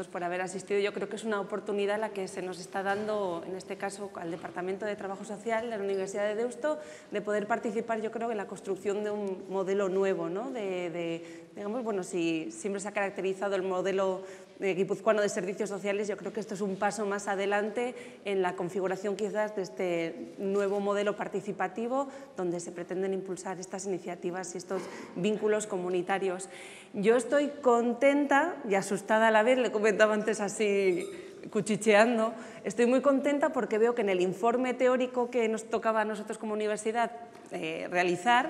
todos por haber asistido. Yo creo que es una oportunidad la que se nos está dando, en este caso al Departamento de Trabajo Social de la Universidad de Deusto, de poder participar, yo creo, en la construcción de un modelo nuevo, ¿no? Digamos, bueno, si siempre se ha caracterizado el modelo guipuzcoano de servicios sociales, yo creo que esto es un paso más adelante en la configuración quizás de este nuevo modelo participativo donde se pretenden impulsar estas iniciativas y estos vínculos comunitarios. Yo estoy contenta y asustada a la vez, le comentaba antes así cuchicheando, estoy muy contenta porque veo que en el informe teórico que nos tocaba a nosotros como universidad realizar,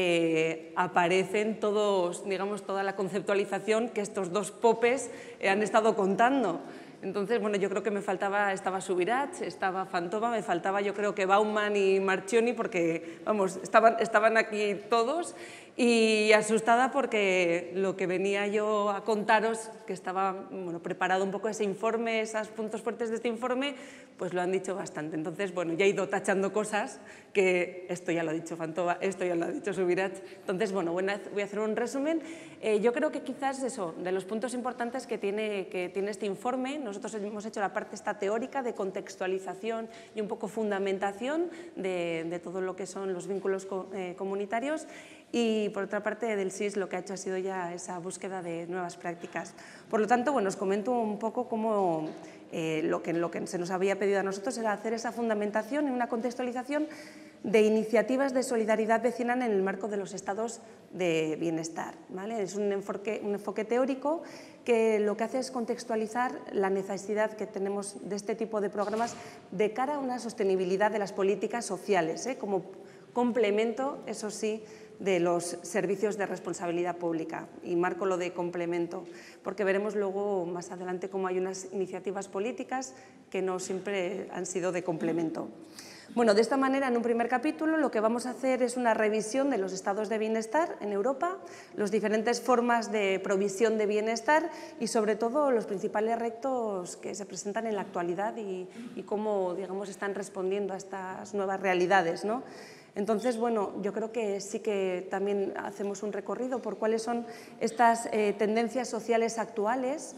aparecen todos, digamos, toda la conceptualización que estos dos popes han estado contando. Entonces, bueno, yo creo que me faltaba, estaba Subirats, estaba Fantova, me faltaba yo creo que Bauman y Marchioni porque, vamos, estaban aquí todos y asustada porque lo que venía yo a contaros, que estaba preparado un poco ese informe, esos puntos fuertes de este informe, pues lo han dicho bastante. Entonces, bueno, ya he ido tachando cosas que esto ya lo ha dicho Fantova, esto ya lo ha dicho Subirats. Entonces, bueno, voy a hacer un resumen. Yo creo que quizás eso, de los puntos importantes que tiene este informe, nosotros hemos hecho la parte esta teórica de contextualización y un poco fundamentación de todo lo que son los vínculos comunitarios y, por otra parte, del SIS lo que ha hecho ha sido ya esa búsqueda de nuevas prácticas. Por lo tanto, bueno, os comento un poco cómo lo que se nos había pedido a nosotros era hacer esa fundamentación y una contextualización de iniciativas de solidaridad vecinal en el marco de los estados de bienestar, ¿vale? Es un enfoque teórico que lo que hace es contextualizar la necesidad que tenemos de este tipo de programas de cara a una sostenibilidad de las políticas sociales, como complemento, eso sí, de los servicios de responsabilidad pública. Y marco lo de complemento, porque veremos luego más adelante cómo hay unas iniciativas políticas que no siempre han sido de complemento. Bueno, de esta manera, en un primer capítulo, lo que vamos a hacer es una revisión de los estados de bienestar en Europa, las diferentes formas de provisión de bienestar y, sobre todo, los principales retos que se presentan en la actualidad y cómo, digamos, están respondiendo a estas nuevas realidades, ¿no? Entonces, bueno, yo creo que sí que también hacemos un recorrido por cuáles son estas tendencias sociales actuales,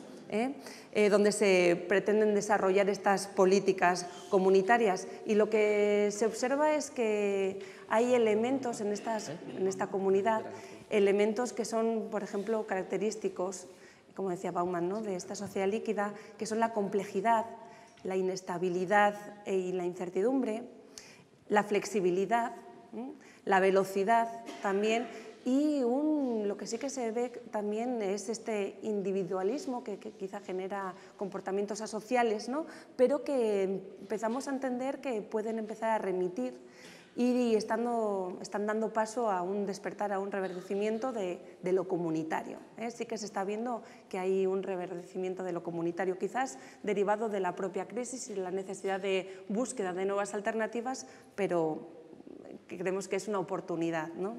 donde se pretenden desarrollar estas políticas comunitarias. Y lo que se observa es que hay elementos en esta comunidad, elementos que son, por ejemplo, característicos, como decía Bauman, ¿no?, de esta sociedad líquida, que son la complejidad, la inestabilidad y la incertidumbre, la flexibilidad, la velocidad también, y lo que sí que se ve también es este individualismo que quizá genera comportamientos asociales, ¿no?, pero que empezamos a entender que pueden empezar a remitir y están dando paso a un despertar, a un reverdecimiento de lo comunitario. Sí que se está viendo que hay un reverdecimiento de lo comunitario, quizás derivado de la propia crisis y la necesidad de búsqueda de nuevas alternativas, pero creemos que es una oportunidad, ¿no?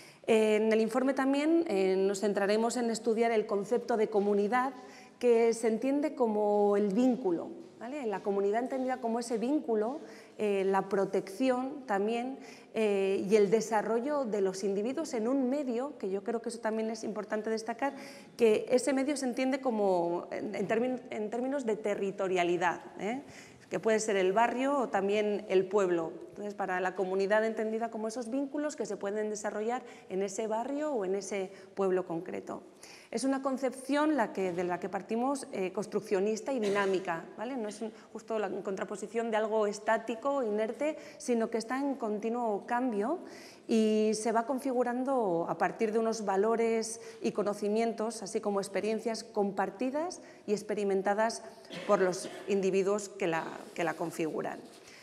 En el informe también nos centraremos en estudiar el concepto de comunidad, que se entiende como el vínculo, ¿vale? La comunidad entendida como ese vínculo, la protección también y el desarrollo de los individuos en un medio, que yo creo que eso también es importante destacar, que ese medio se entiende como en términos de territorialidad, que puede ser el barrio o también el pueblo. Entonces, para la comunidad entendida como esos vínculos que se pueden desarrollar en ese barrio o en ese pueblo concreto. Es una concepción de la que partimos construccionista y dinámica, ¿vale? No es justo la contraposición de algo estático, inerte, sino que está en continuo cambio y se va configurando a partir de unos valores y conocimientos, así como experiencias compartidas y experimentadas por los individuos que la configuran.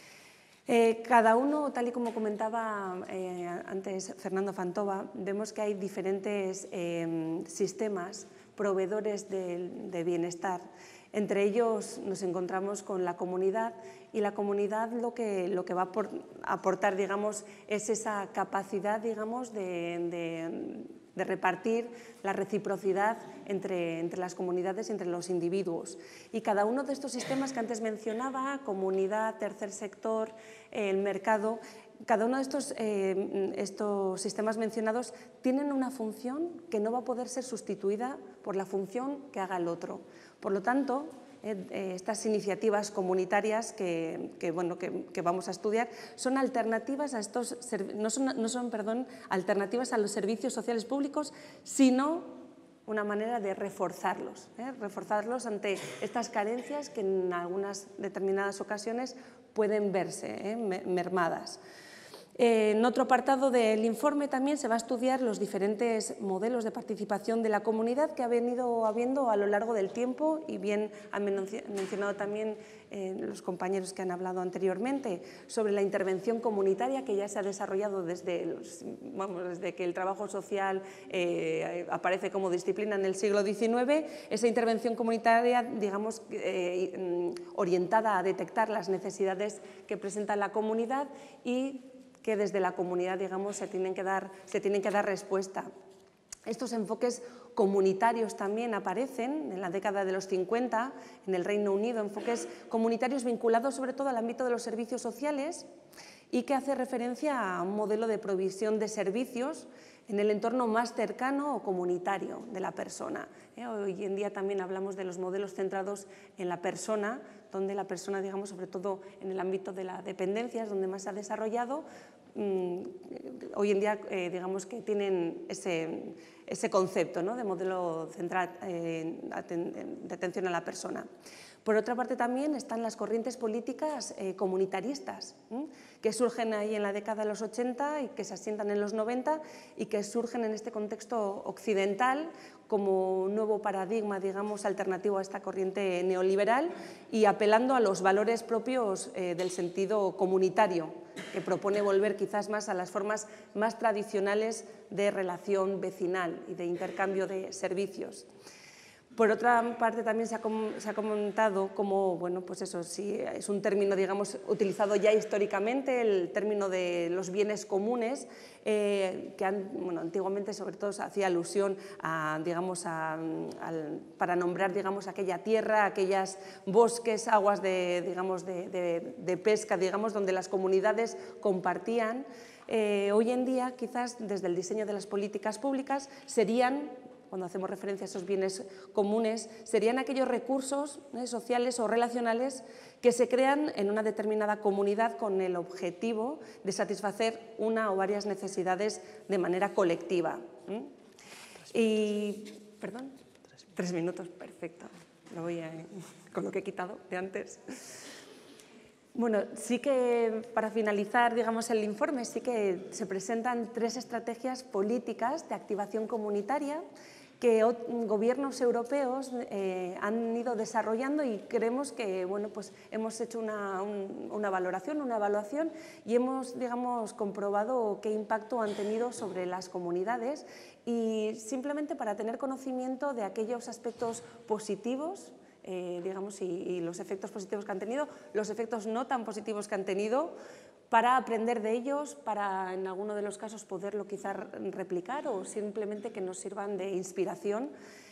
Cada uno, tal y como comentaba antes Fernando Fantova, vemos que hay diferentes sistemas, proveedores de bienestar. Entre ellos nos encontramos con la comunidad, y la comunidad lo que va a aportar, digamos, es esa capacidad, digamos, de repartir la reciprocidad entre las comunidades y entre los individuos. Y cada uno de estos sistemas que antes mencionaba, comunidad, tercer sector, el mercado, cada uno de estos sistemas mencionados tienen una función que no va a poder ser sustituida por la función que haga el otro. Por lo tanto, estas iniciativas comunitarias que vamos a estudiar son alternativas a alternativas a los servicios sociales públicos, sino una manera de reforzarlos, reforzarlos ante estas carencias que en algunas determinadas ocasiones pueden verse mermadas. En otro apartado del informe también se va a estudiar los diferentes modelos de participación de la comunidad que ha venido habiendo a lo largo del tiempo, y bien han mencionado también los compañeros que han hablado anteriormente sobre la intervención comunitaria que ya se ha desarrollado desde que el trabajo social aparece como disciplina en el siglo XIX. Esa intervención comunitaria, digamos, orientada a detectar las necesidades que presenta la comunidad y que desde la comunidad, digamos, se tienen que dar respuesta. Estos enfoques comunitarios también aparecen en la década de los 50 en el Reino Unido, enfoques comunitarios vinculados sobre todo al ámbito de los servicios sociales y que hace referencia a un modelo de provisión de servicios en el entorno más cercano o comunitario de la persona. Hoy en día también hablamos de los modelos centrados en la persona, donde la persona, digamos, sobre todo en el ámbito de la dependencia, es donde más se ha desarrollado. Hoy en día, digamos que tienen ese concepto, ¿no?, de modelo central de atención a la persona. Por otra parte, también están las corrientes políticas comunitaristas, que surgen ahí en la década de los 80 y que se asientan en los 90 y que surgen en este contexto occidental como un nuevo paradigma, digamos, alternativo a esta corriente neoliberal y apelando a los valores propios del sentido comunitario, que propone volver quizás más a las formas más tradicionales de relación vecinal y de intercambio de servicios. Por otra parte, también se ha comentado como, bueno, pues eso sí, es un término, digamos, utilizado ya históricamente, el término de los bienes comunes, antiguamente sobre todo se hacía alusión a, digamos, para nombrar, digamos, aquella tierra, aquellos bosques, aguas de pesca, digamos, donde las comunidades compartían. Hoy en día, quizás desde el diseño de las políticas públicas, cuando hacemos referencia a esos bienes comunes, serían aquellos recursos sociales o relacionales que se crean en una determinada comunidad con el objetivo de satisfacer una o varias necesidades de manera colectiva. Y, perdón, 3 minutos, perfecto, lo voy con lo que he quitado de antes. Bueno, sí que para finalizar, digamos, el informe, sí que se presentan 3 estrategias políticas de activación comunitaria que gobiernos europeos han ido desarrollando y creemos que, bueno, pues hemos hecho una evaluación y hemos, digamos, comprobado qué impacto han tenido sobre las comunidades y simplemente para tener conocimiento de aquellos aspectos positivos, digamos, y los efectos positivos que han tenido, los efectos no tan positivos que han tenido, para aprender de ellos, para en alguno de los casos poderlo quizás replicar o simplemente que nos sirvan de inspiración.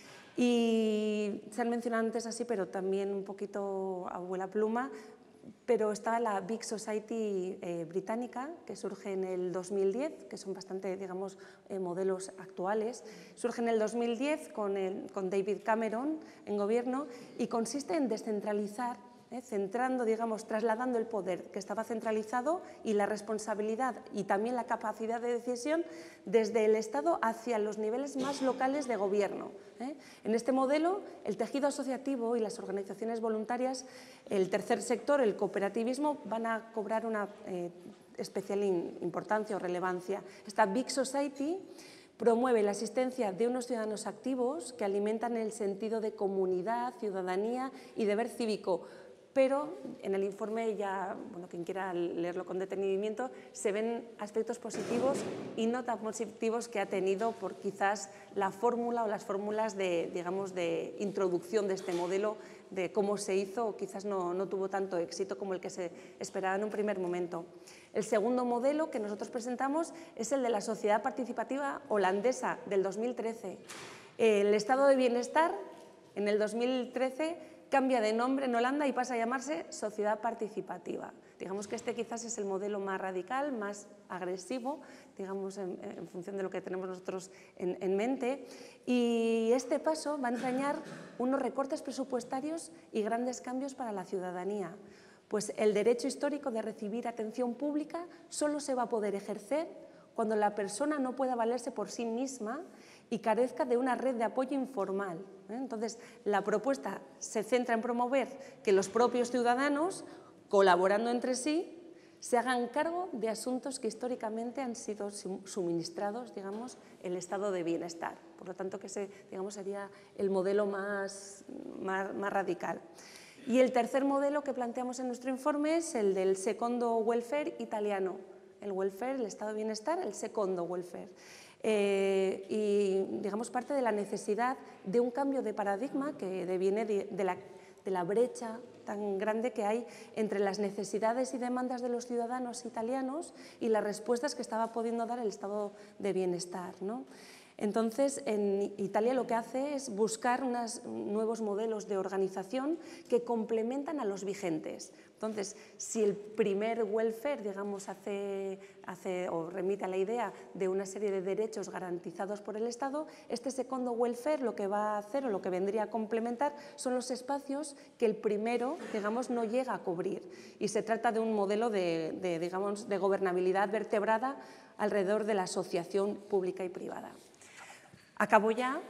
Y se han mencionado antes así, pero también un poquito a vuela pluma, pero está la Big Society británica, que surge en el 2010, que son bastante, digamos, modelos actuales. Surge en el 2010 con David Cameron en gobierno y consiste en descentralizar, centrando, digamos, trasladando el poder que estaba centralizado y la responsabilidad y también la capacidad de decisión desde el Estado hacia los niveles más locales de gobierno. En este modelo, el tejido asociativo y las organizaciones voluntarias, el tercer sector, el cooperativismo, van a cobrar una especial importancia o relevancia. Esta Big Society promueve la existencia de unos ciudadanos activos que alimentan el sentido de comunidad, ciudadanía y deber cívico. Pero en el informe, ya, bueno, quien quiera leerlo con detenimiento, se ven aspectos positivos y no tan positivos que ha tenido por quizás la fórmula o las fórmulas de, digamos, de introducción de este modelo, de cómo se hizo, o quizás no tuvo tanto éxito como el que se esperaba en un primer momento. El segundo modelo que nosotros presentamos es el de la sociedad participativa holandesa del 2013. El estado de bienestar en el 2013 cambia de nombre en Holanda y pasa a llamarse sociedad participativa. Digamos que este quizás es el modelo más radical, más agresivo, digamos, en función de lo que tenemos nosotros en mente. Y este paso va a entrañar unos recortes presupuestarios y grandes cambios para la ciudadanía. Pues el derecho histórico de recibir atención pública solo se va a poder ejercer cuando la persona no pueda valerse por sí misma y carezca de una red de apoyo informal. Entonces, la propuesta se centra en promover que los propios ciudadanos, colaborando entre sí, se hagan cargo de asuntos que históricamente han sido suministrados, digamos, el estado de bienestar. Por lo tanto, que ese, digamos, sería el modelo más radical. Y el tercer modelo que planteamos en nuestro informe es el del secondo welfare italiano. El welfare, el estado de bienestar, el secondo welfare. Y, digamos, parte de la necesidad de un cambio de paradigma que deviene de la brecha tan grande que hay entre las necesidades y demandas de los ciudadanos italianos y las respuestas que estaba pudiendo dar el estado de bienestar, ¿no? Entonces, en Italia lo que hace es buscar unos nuevos modelos de organización que complementan a los vigentes. Entonces, si el primer welfare, digamos, hace o remite a la idea de una serie de derechos garantizados por el Estado, este segundo welfare lo que va a hacer o lo que vendría a complementar son los espacios que el primero, digamos, no llega a cubrir. Y se trata de un modelo digamos, de gobernabilidad vertebrada alrededor de la asociación pública y privada. Acabo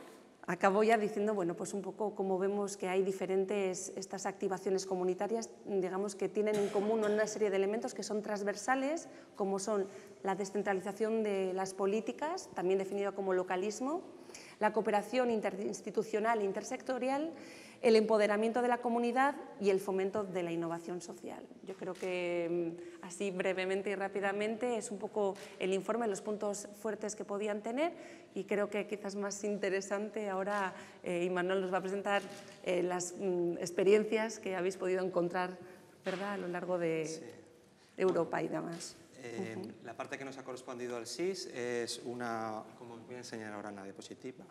ya diciendo, bueno, pues un poco como vemos que hay diferentes estas activaciones comunitarias, digamos que tienen en común una serie de elementos que son transversales, como son la descentralización de las políticas, también definida como localismo, la cooperación interinstitucional e intersectorial, el empoderamiento de la comunidad y el fomento de la innovación social. Yo creo que así brevemente y rápidamente es un poco el informe, los puntos fuertes que podían tener, y creo que quizás más interesante ahora Imanol nos va a presentar las experiencias que habéis podido encontrar, ¿verdad?, a lo largo de Europa y demás. La parte que nos ha correspondido al SIS es una, como os voy a enseñar ahora en la diapositiva.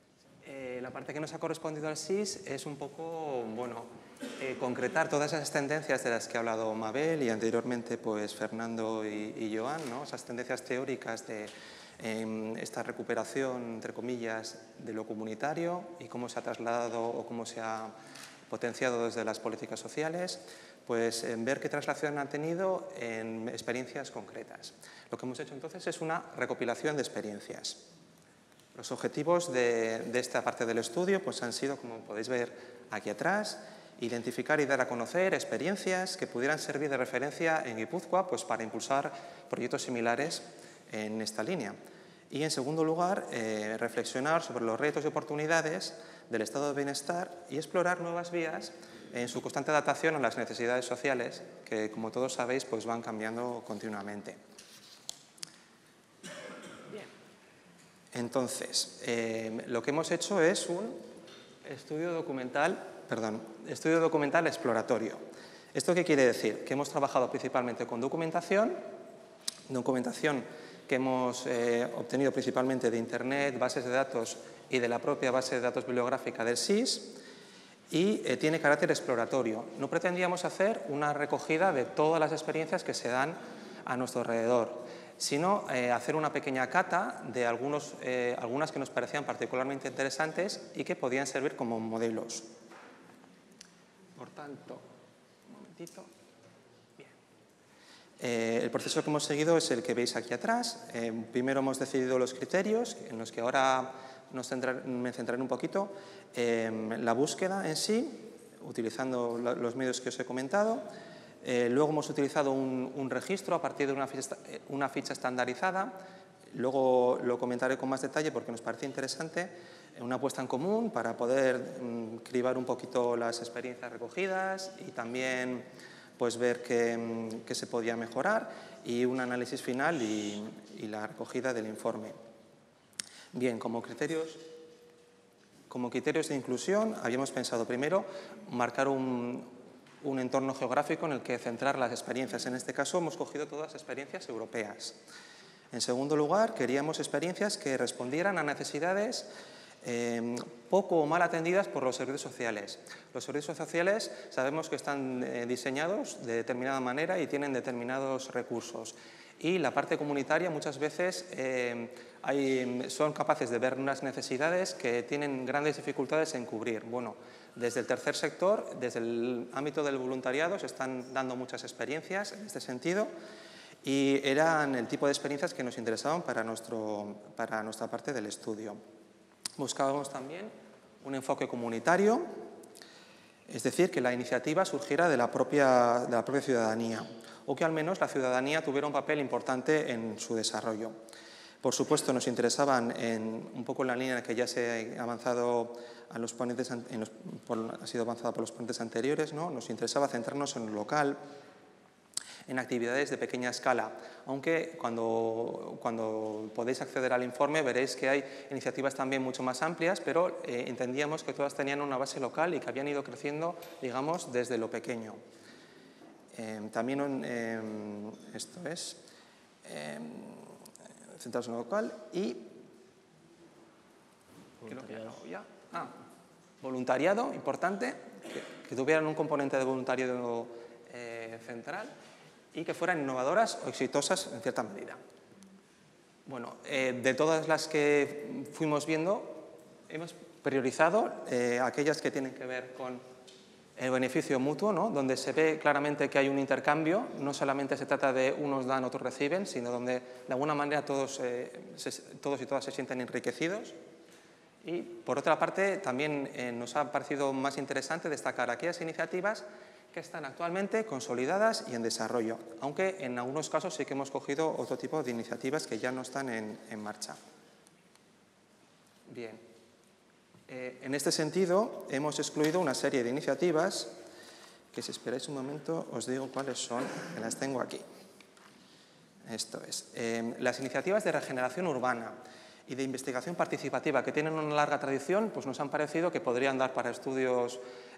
La parte que nos ha correspondido al SIS es un poco, bueno, concretar todas esas tendencias de las que ha hablado Mabel y anteriormente pues Fernando y Joan, ¿no? Esas tendencias teóricas de esta recuperación, entre comillas, de lo comunitario y cómo se ha trasladado o cómo se ha potenciado desde las políticas sociales, pues ver qué traslación han tenido en experiencias concretas. Lo que hemos hecho entonces es una recopilación de experiencias. Los objetivos de esta parte del estudio pues, han sido, como podéis ver aquí atrás, identificar y dar a conocer experiencias que pudieran servir de referencia en Guipúzcoa pues, para impulsar proyectos similares en esta línea. Y, en segundo lugar, reflexionar sobre los retos y oportunidades del estado de bienestar y explorar nuevas vías en su constante adaptación a las necesidades sociales que, como todos sabéis, pues, van cambiando continuamente. Entonces, lo que hemos hecho es un estudio documental exploratorio. ¿Esto qué quiere decir? Que hemos trabajado principalmente con documentación que hemos obtenido principalmente de Internet, bases de datos y de la propia base de datos bibliográfica del SIS, y tiene carácter exploratorio. No pretendíamos hacer una recogida de todas las experiencias que se dan a nuestro alrededor, sino hacer una pequeña cata de algunas que nos parecían particularmente interesantes y que podían servir como modelos. Por tanto, un momentito. Bien. El proceso que hemos seguido es el que veis aquí atrás. Primero hemos decidido los criterios, en los que ahora me centraré un poquito. La búsqueda en sí, utilizando los medios que os he comentado. Luego hemos utilizado un registro a partir de una ficha estandarizada. Luego lo comentaré con más detalle porque nos parece interesante. Una puesta en común para poder cribar un poquito las experiencias recogidas y también pues, ver qué se podía mejorar, y un análisis final y la recogida del informe. Bien, como criterios de inclusión habíamos pensado primero marcar un entorno geográfico en el que centrar las experiencias. En este caso hemos cogido todas experiencias europeas. En segundo lugar, queríamos experiencias que respondieran a necesidades poco o mal atendidas por los servicios sociales. Los servicios sociales sabemos que están diseñados de determinada manera y tienen determinados recursos. Y la parte comunitaria muchas veces son capaces de ver unas necesidades que tienen grandes dificultades en cubrir. Bueno, desde el tercer sector, desde el ámbito del voluntariado, se están dando muchas experiencias en este sentido y eran el tipo de experiencias que nos interesaban para nuestra parte del estudio. Buscábamos también un enfoque comunitario, es decir, que la iniciativa surgiera de la propia ciudadanía, o que al menos la ciudadanía tuviera un papel importante en su desarrollo. Por supuesto, nos interesaban un poco en la línea en la que ya se ha avanzado ha sido avanzada por los ponentes anteriores, ¿no? Nos interesaba centrarnos en lo local, en actividades de pequeña escala, aunque cuando podéis acceder al informe veréis que hay iniciativas también mucho más amplias, pero entendíamos que todas tenían una base local y que habían ido creciendo, digamos, desde lo pequeño. También esto es centrados en lo local y voluntariado, importante, que tuvieran un componente de voluntariado central y que fueran innovadoras o exitosas en cierta medida. Bueno, de todas las que fuimos viendo, hemos priorizado aquellas que tienen que ver con el beneficio mutuo, ¿no? Donde se ve claramente que hay un intercambio, no solamente se trata de unos dan, otros reciben, sino donde de alguna manera todos y todas se sienten enriquecidos. Y por otra parte, también nos ha parecido más interesante destacar aquellas iniciativas que están actualmente consolidadas y en desarrollo, aunque en algunos casos sí que hemos cogido otro tipo de iniciativas que ya no están en marcha. Bien. En este sentido, hemos excluido una serie de iniciativas que, si esperáis un momento, os digo cuáles son, que las tengo aquí. Esto es. Las iniciativas de regeneración urbana y de investigación participativa, que tienen una larga tradición, pues nos han parecido que podrían dar para estudios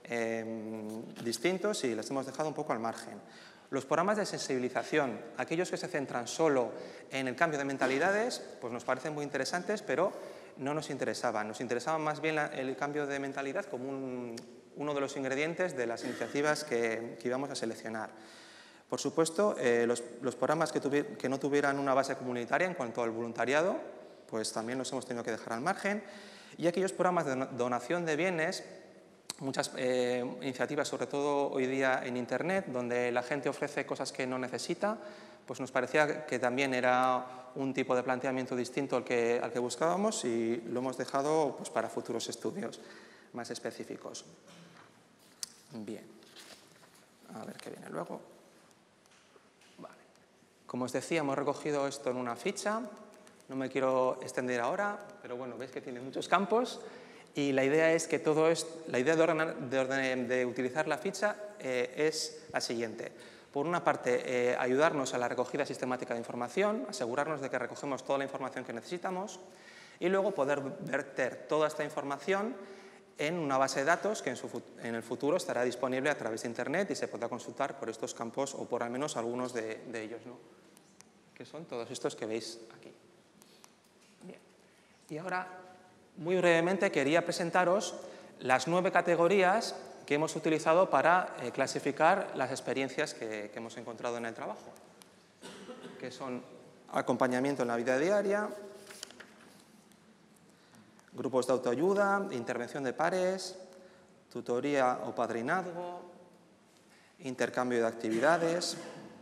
distintos y las hemos dejado un poco al margen. Los programas de sensibilización, aquellos que se centran solo en el cambio de mentalidades, pues nos parecen muy interesantes, pero no nos interesaban. Nos interesaba más bien el cambio de mentalidad como uno de los ingredientes de las iniciativas que íbamos a seleccionar. Por supuesto, los programas que no tuvieran una base comunitaria en cuanto al voluntariado, pues también los hemos tenido que dejar al margen. Y aquellos programas de donación de bienes, muchas iniciativas, sobre todo hoy día en Internet, donde la gente ofrece cosas que no necesita, pues nos parecía que también era un tipo de planteamiento distinto al que buscábamos y lo hemos dejado pues, para futuros estudios más específicos. Bien, a ver qué viene luego. Vale. Como os decía, hemos recogido esto en una ficha, no me quiero extender ahora, pero bueno, veis que tiene muchos campos y la idea es que todo esto, la idea de utilizar la ficha es la siguiente. Por una parte, ayudarnos a la recogida sistemática de información, asegurarnos de que recogemos toda la información que necesitamos y luego poder verter toda esta información en una base de datos que en el futuro estará disponible a través de Internet y se podrá consultar por estos campos o por al menos algunos de ellos, ¿no? Que son todos estos que veis aquí. Bien. Y ahora, muy brevemente, quería presentaros las 9 categorías que hemos utilizado para clasificar las experiencias que hemos encontrado en el trabajo, que son acompañamiento en la vida diaria, grupos de autoayuda, intervención de pares, tutoría o padrinazgo, intercambio de actividades,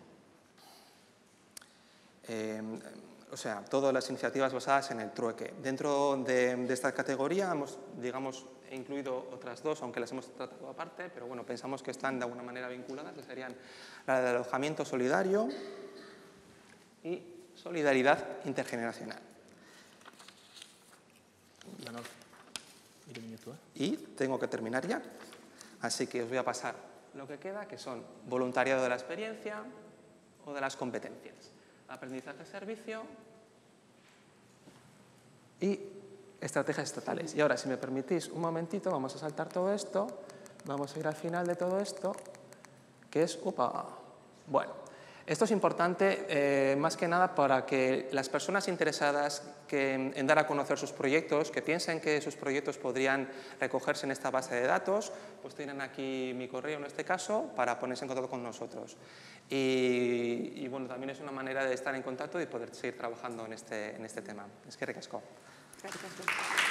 o sea, todas las iniciativas basadas en el trueque. Dentro de esta categoría hemos, digamos, incluido otras 2, aunque las hemos tratado aparte, pero bueno, pensamos que están de alguna manera vinculadas, que serían la de alojamiento solidario y solidaridad intergeneracional. Y tengo que terminar ya, así que os voy a pasar lo que queda, que son voluntariado de la experiencia o de las competencias, aprendizaje-servicio y estrategias estatales. Y ahora, si me permitís un momentito, vamos a saltar todo esto, vamos a ir al final de todo esto, que es, bueno, Esto es importante más que nada para que las personas interesadas en dar a conocer sus proyectos, que piensen que sus proyectos podrían recogerse en esta base de datos, pues tienen aquí mi correo en este caso para ponerse en contacto con nosotros. Y bueno, también es una manera de estar en contacto y poder seguir trabajando en este tema. Es que ricasco. Gracias.